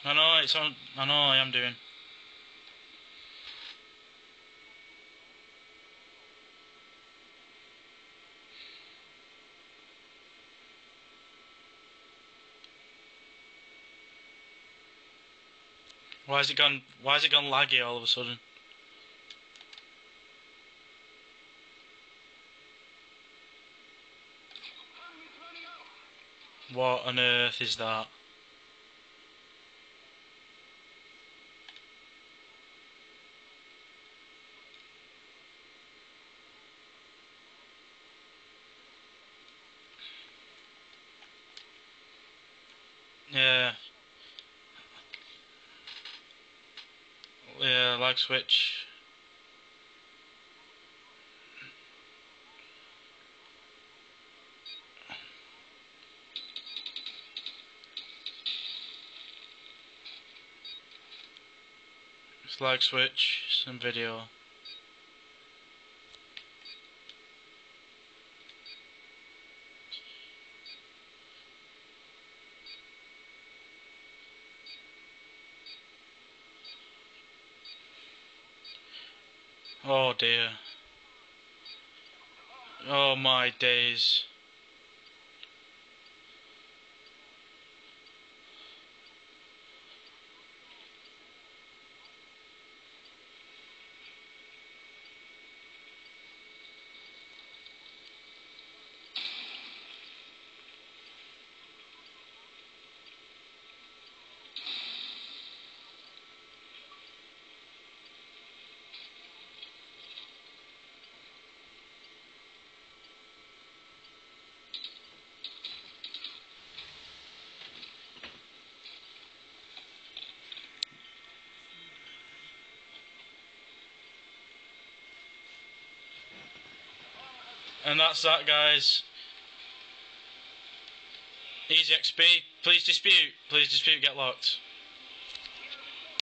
I know it's on. I know I am doing. Why is it gone? Why has it gone laggy all of a sudden? What on earth is that? Yeah. Yeah, lag switch. It's lag switch. Some video. Oh dear. Oh my days. And that's that, guys. Easy XP. Please dispute. Please dispute. Get locked.